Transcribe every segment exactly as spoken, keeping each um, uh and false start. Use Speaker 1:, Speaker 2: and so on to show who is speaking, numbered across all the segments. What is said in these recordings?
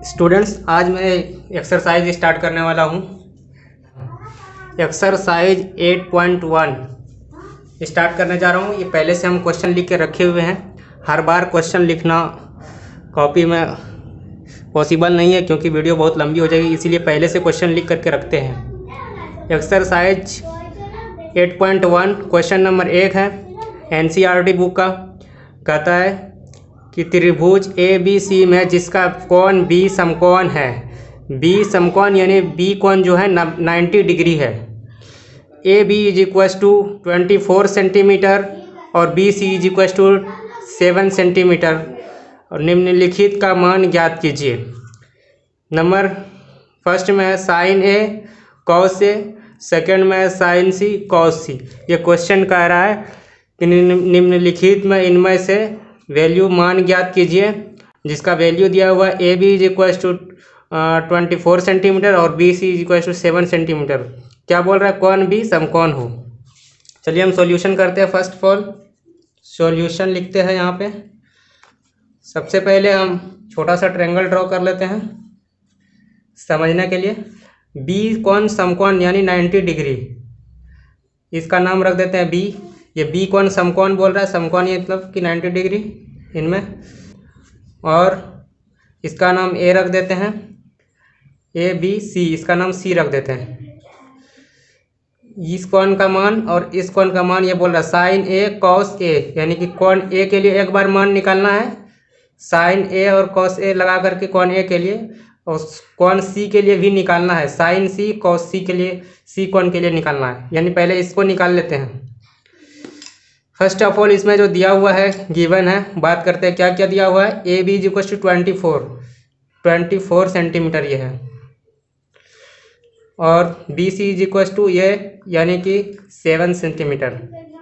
Speaker 1: Students, आज मैं exercise start करने वाला हूँ। Exercise eight point one start करने जा रहा हूँ। ये पहले से हम क्वेश्चन लिख के रखे हुए हैं। हर बार क्वेश्चन लिखना कॉपी में पॉसिबल नहीं है क्योंकि वीडियो बहुत लंबी हो जाएगी, इसीलिए पहले से क्वेश्चन लिख करके रखते हैं। Exercise eight point one question number एक है, N C R T book का। कहता है कि त्रिभुज ए बी सी में जिसका कोण बी समकोण है, बी समकोण यानी बी कोण जो है नाइन्टी डिग्री है। A B is equals to twenty four centimetre और B C is equals to seven centimetre और निम्नलिखित का मान ज्ञात कीजिए। नंबर फर्स्ट में है sine A cos A, second में है साइन सी कॉस सी। ये क्वेश्चन कह रहा है कि निम्नलिखित में इनमें से वैल्यू मान ज्ञात कीजिए, जिसका वैल्यू दिया हुआ है A B is equal to twenty four centimetre और B C is equal to seven centimetre. क्या बोल रहा है? कौन भी समकोण हो। चलिए हम सॉल्यूशन करते हैं। फर्स्ट ऑफ ऑल सॉल्यूशन लिखते हैं। यहाँ पे सबसे पहले हम छोटा सा ट्रायंगल ड्रॉ कर लेते हैं समझने के लिए। बी कोण समकोण यानी नाइन्टी डिग्री, इसका नाम रख देते हैं बी। ये बी कोण समकोण बोल रहा है, समकोण ये मतलब कि नाइन्टी डिग्री इनमें, और इसका नाम ए रख देते हैं, ए बी सी, इसका नाम सी रख देते हैं। इस कोण का मान और इस कोण का मान ये बोल रहा है साइन ए कॉस ए, यानी कि कोण ए के लिए एक बार मान निकालना है, साइन ए और कॉस ए लगा करके कोण ए के लिए, और कोण सी के लिए भी निकालना है, साइन सी कॉस सी के लिए, सी कोण के लिए निकालना है। यानी पहले इसको निकाल लेते हैं। फर्स्ट ऑफ ऑल इसमें जो दिया हुआ है गिवन है, बात करते हैं क्या क्या दिया हुआ है। A B is equal to twenty four twenty four centimetre ये है, और B C is equal to ये यानी कि सेवन सेंटीमीटर,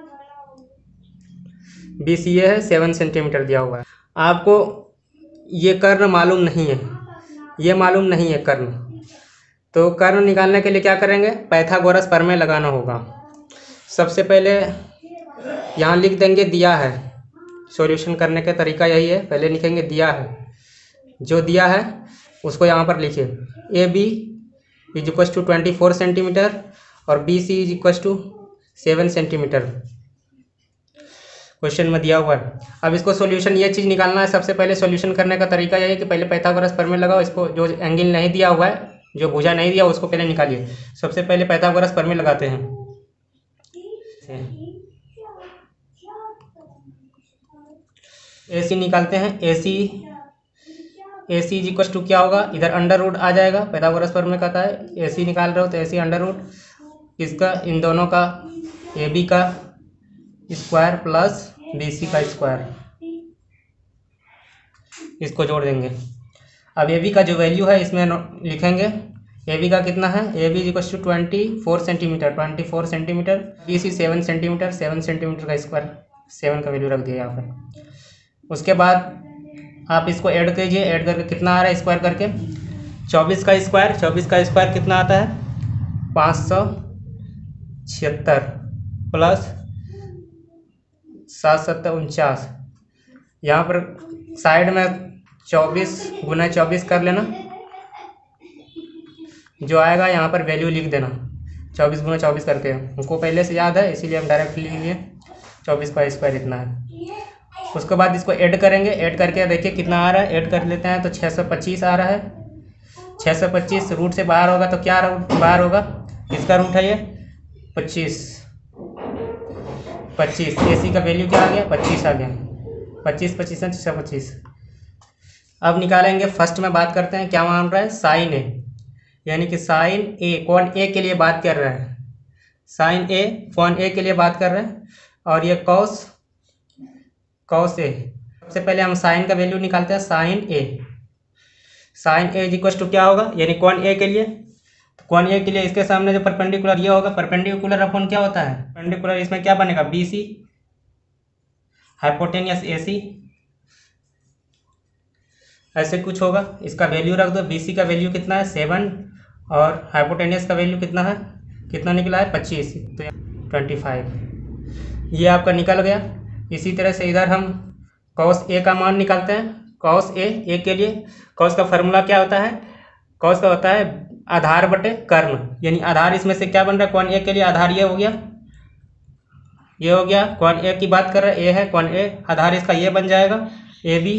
Speaker 1: बी सी ये है सेवन सेंटीमीटर दिया हुआ है। आपको ये कर्ण मालूम नहीं है, ये मालूम नहीं है कर्ण, तो कर्ण निकालने के लिए क्या करेंगे? पाइथागोरस प्रमेय लगाना होगा। सबसे पहले यहाँ लिख देंगे दिया है। सॉल्यूशन करने का तरीका यही है, पहले लिखेंगे दिया है। जो दिया है उसको यहाँ पर लिखिए। A B is equal to twenty four centimetre और B C is equal to seven centimetre question में दिया हुआ है। अब इसको सॉल्यूशन ये चीज़ निकालना है। सबसे पहले सॉल्यूशन करने का तरीका यही है कि पहले पाइथागोरस प्रमेय लगाओ। इसको जो एंगल नहीं दिया हुआ है, जो भुजा नहीं दिया उसको पहले निकालिए। सबसे पहले पाइथागोरस प्रमेय लगाते हैं। ए सी निकालते हैं। A C A C is equal to क्या होगा? इधर अंडर रूट आ जाएगा। पाइथागोरस प्रमेय कहता है ए सी निकाल रहे हो तो ए सी अंडर रूट इसका, इन दोनों का, ए बी का स्क्वायर प्लस बी सी का स्क्वायर, इसको जोड़ देंगे। अब ए बी का जो वैल्यू है इसमें लिखेंगे। ए बी का कितना है? A B is equal to twenty four centimetre twenty four centimetre B C seven centimetre seven centimetre का स्क्वायर, सेवन का वैल्यू रख दिया यहाँ पर। उसके बाद आप इसको ऐड कीजिए। ऐड करके कितना आ रहा है स्क्वायर करके? चौबीस का स्क्वायर, चौबीस का स्क्वायर कितना आता है? पाँच सौ छिहत्तर प्लस सात सत्तर उनचास। यहाँ पर साइड में चौबीस गुना चौबीस कर लेना, जो आएगा यहाँ पर वैल्यू लिख देना। चौबीस गुना चौबीस करके हमको पहले से याद है, इसीलिए हम डायरेक्ट लिख लिए। चौबीस का स्क्वायर इतना है। उसके बाद इसको ऐड करेंगे। ऐड करके देखिए कितना आ रहा है। ऐड कर लेते हैं तो छः सौ पच्चीस आ रहा है। छः सौ पच्चीस रूट से बाहर होगा तो क्या रूट बाहर होगा? इसका रूट है ये पच्चीस। पच्चीस ए सी का वैल्यू क्या आ गया? पच्चीस आ गया। पच्चीस पच्चीस है छः सौ पच्चीस। अब निकालेंगे। फर्स्ट में बात करते हैं क्या मान रहा है? साइन ए, यानी कि साइन ए कोण ए के लिए बात कर रहा है। साइन ए कोण ए के लिए बात कर रहे हैं, और ये कॉस कॉस ए। सबसे पहले हम साइन का वैल्यू निकालते हैं। Sine A sine A is equal to क्या होगा? यानी कोण ए के लिए, तो कोण ए के लिए इसके सामने जो परपेंडिकुलर ये होगा, परपेंडिकुलर अपॉन क्या होता है? परपेंडिकुलर इसमें क्या बनेगा? बी सी हाइपोटेनियस ए सी, ऐसे कुछ होगा। इसका वैल्यू रख दो। बी सी का वैल्यू कितना है? सेवन, और हाइपोटेनियस का वैल्यू कितना है? कितना निकला है? पच्चीस, तो ट्वेंटी फाइव। ये आपका निकल गया। इसी तरह से इधर हम कॉस ए का मान निकालते हैं। कॉस ए ए के लिए कॉस का फार्मूला क्या होता है, कॉस का होता है आधार बटे कर्ण, यानी आधार इसमें से क्या बन रहा है, कौन ए के लिए आधार ये हो गया, ये हो गया, कौन ए की बात कर रहा है, ए है, कौन ए आधार इसका ये बन जाएगा, A B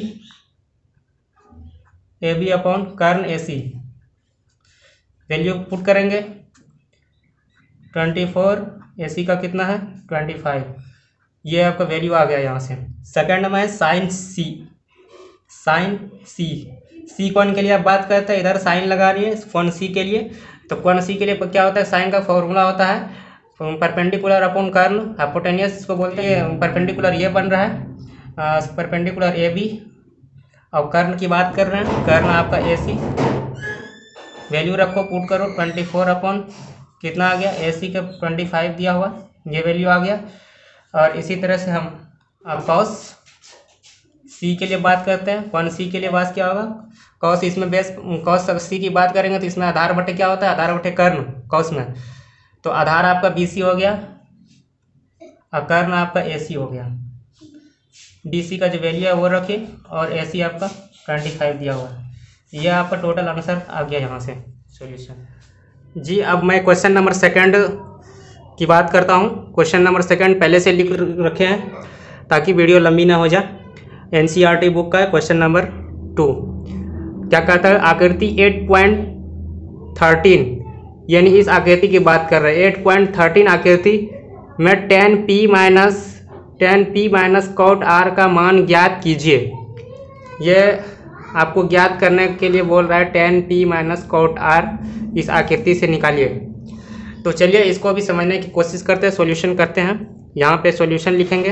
Speaker 1: A B upon कर्ण ए सी। वैल्यू पुट करेंगे, ट्वेंटी फोर, ए सी का कितना है ट्वेंटी फाइव, ये आपका वैल्यू आ गया यहाँ से। सेकंड में है साइन सी, साइन सी, सी कौन के लिए आप बात करते हैं, इधर साइन लगा रही है कौन सी के लिए, तो कौन सी के लिए क्या होता है, साइन का फॉर्मूला होता है परपेंडिकुलर अपॉन कर्ण, हाइपोटेन्यूस इसको बोलते हैं। परपेंडिकुलर ये बन रहा है परपेंडिकुलर ए बी, और कर्ण की बात कर रहे हैं, कर्ण आपका ए सी। वैल्यू रखो, पुट करो, ट्वेंटी फोर अपॉन कितना आ गया, ए सी का ट्वेंटी फाइव दिया हुआ, ये वैल्यू आ गया। और इसी तरह से हम अब कॉस सी के लिए बात करते हैं, कौन सी के लिए बात क्या होगा, कॉस इसमें बेस कॉस सी की बात करेंगे तो इसमें आधार बटे क्या होता है, आधार बटे कर्ण कॉस में, तो आधार आपका बी सी हो गया और कर्ण आपका ए सी हो गया। बी सी का जो वैल्यू है वो रखिए और ए सी आपका ट्वेंटी फाइव दिया हुआ है, ये आपका टोटल आंसर आ गया यहाँ से सॉल्यूशन। जी अब मैं क्वेश्चन नंबर सेकंड की बात करता हूँ। क्वेश्चन नंबर सेकंड पहले से लिख रखे हैं ताकि वीडियो लंबी ना हो जाए। N C R T book का है क्वेश्चन नंबर टू। क्या कहता है, आकृति एट पॉइंट थर्टीन, यानी इस आकृति की बात कर रहे हैं, एट पॉइंट थर्टीन आकृति में tan P minus tan P minus cot R का मान ज्ञात कीजिए। ये आपको ज्ञात करने के लिए बोल रहा है, tan P minus cot R इस आकृति से निकालिए। तो चलिए इसको भी समझने की कोशिश करते हैं, सॉल्यूशन करते हैं। यहाँ पे सॉल्यूशन लिखेंगे,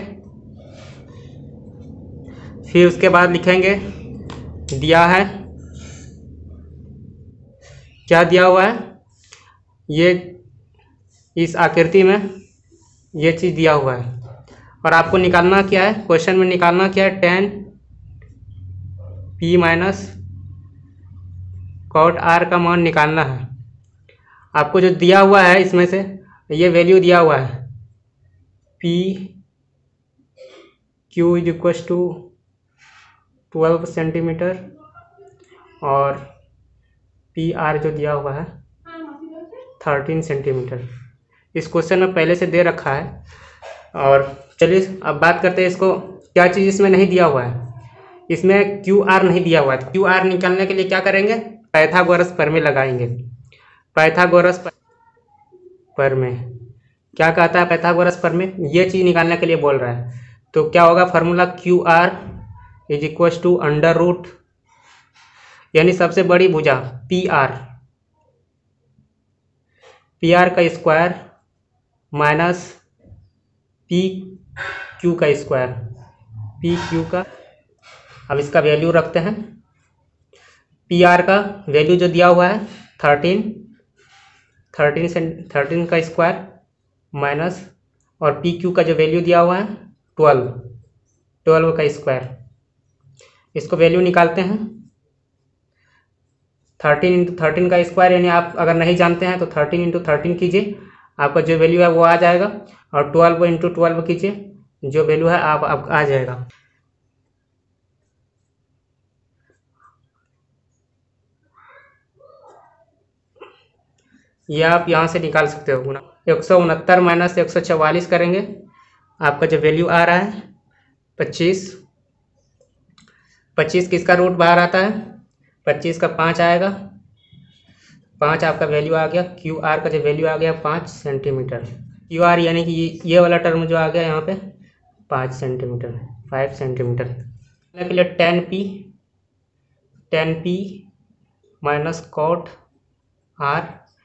Speaker 1: फिर उसके बाद लिखेंगे दिया है, क्या दिया हुआ है, ये इस आकृति में ये चीज़ दिया हुआ है और आपको निकालना क्या है, क्वेश्चन में निकालना क्या है, tan P minus cot R का मान निकालना है। आपको जो दिया हुआ है इसमें से ये वैल्यू दिया हुआ है, P Q is equal to twelve centimetre और पी आर जो दिया हुआ है थर्टीन सेंटीमीटर। इस क्वेश्चन में पहले से दे रखा है। और चलिए अब बात करते हैं इसको, क्या चीज़ इसमें नहीं दिया हुआ है, इसमें क्यू आर नहीं दिया हुआ है। क्यू आर निकालने के लिए क्या करेंगे, पाइथागोरस प्रमेय लगाएंगे। पाइथागोरस प्रमेय क्या कहता है, पाइथागोरस प्रमेय ये चीज़ निकालने के लिए बोल रहा है। तो क्या होगा formula, Q R is equal to under root, यानी सबसे बड़ी भुजा पी आर, पी आर का स्क्वायर माइनस पी क्यू का स्क्वायर, पी क्यू का। अब इसका वैल्यू रखते हैं, पी आर का वैल्यू जो दिया हुआ है थर्टीन, थर्टीन से थर्टीन का स्क्वायर माइनस, और पी क्यू का जो वैल्यू दिया हुआ है ट्वेल्व, ट्वेल्व का स्क्वायर। इसको वैल्यू निकालते हैं, थर्टीन इंटू थर्टीन का स्क्वायर, यानी आप अगर नहीं जानते हैं तो थर्टीन इंटू थर्टीन कीजिए, आपका जो वैल्यू है वो आ जाएगा, और ट्वेल्व इंटू ट्वेल्व कीजिए, जो वैल्यू है आप, आप आ जाएगा। ये आप यहाँ से निकाल सकते हो। एक सौ उनहत्तर माइनस एक सौ चवालीस करेंगे, आपका जो वैल्यू आ रहा है पच्चीस, पच्चीस किसका रूट बाहर आता है, पच्चीस का पाँच आएगा, पाँच आपका वैल्यू आ गया। क्यू आर का जो वैल्यू आ गया पाँच सेंटीमीटर, क्यू आर यानी कि ये, ये वाला टर्म जो आ गया यहाँ पे पाँच सेंटीमीटर, फाइव सेंटीमीटर के लिए tan P tan P minus cot R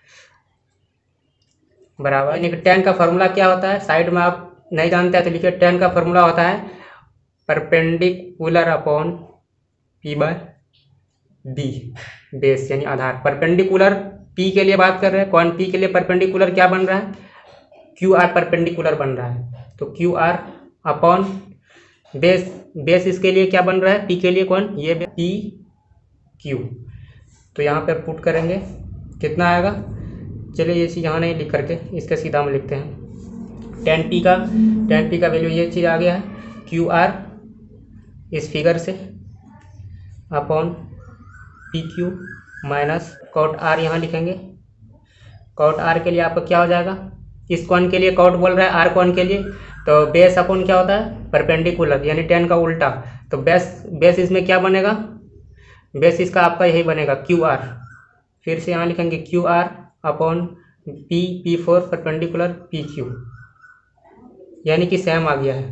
Speaker 1: बराबर, यानी कि टेन का फार्मूला क्या होता है, साइड में आप नहीं जानते हैं तो लिखिए, टेन का फार्मूला होता है perpendicular upon P by B, base यानी आधार। परपेंडिकुलर पी के लिए बात कर रहे हैं, कौन पी के लिए परपेंडिकुलर क्या बन रहा है, क्यू आर परपेंडिकुलर बन रहा है, तो Q R upon base, base इसके लिए क्या बन रहा है, पी के लिए कौन, ये पी क्यू। तो यहाँ पर पुट करेंगे, कितना आएगा, चलिए ये चीज़ यहाँ नहीं लिख करके इसके सीधा में लिखते हैं। टेन पी का टेन पी का वैल्यू ये चीज़ आ गया है, क्यू आर इस फिगर से upon P Q minus cot R यहाँ लिखेंगे। कॉट आर के लिए आपका क्या हो जाएगा, इस कॉन के लिए कॉट बोल रहा है, आर कॉन के लिए, तो बेस अपॉन क्या होता है, परपेंडिकुलर, यानी टेन का उल्टा। तो बेस बेस इसमें क्या बनेगा, बेस इसका आपका यही बनेगा क्यू आर। फिर से यहाँ लिखेंगे Q R upon P P for perpendicular P Q, यानी कि सेम आ गया है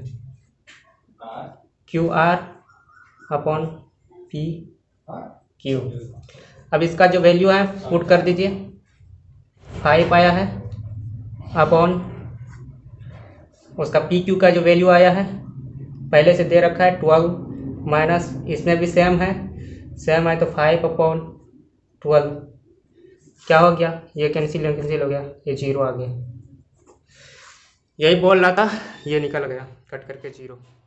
Speaker 1: Q R upon P Q. अब इसका जो वैल्यू है पुट कर दीजिए, फाइव आया है अपॉन उसका पी क्यू का जो वैल्यू आया है पहले से दे रखा है ट्वेल्व माइनस इसमें भी सेम है, सेम है तो फाइव अपॉन ट्वेल्व क्या हो गया, ये कैंसिल कैंसिल हो गया, ये जीरो आ गया। यही बोल रहा था, ये निकल गया कट करके जीरो।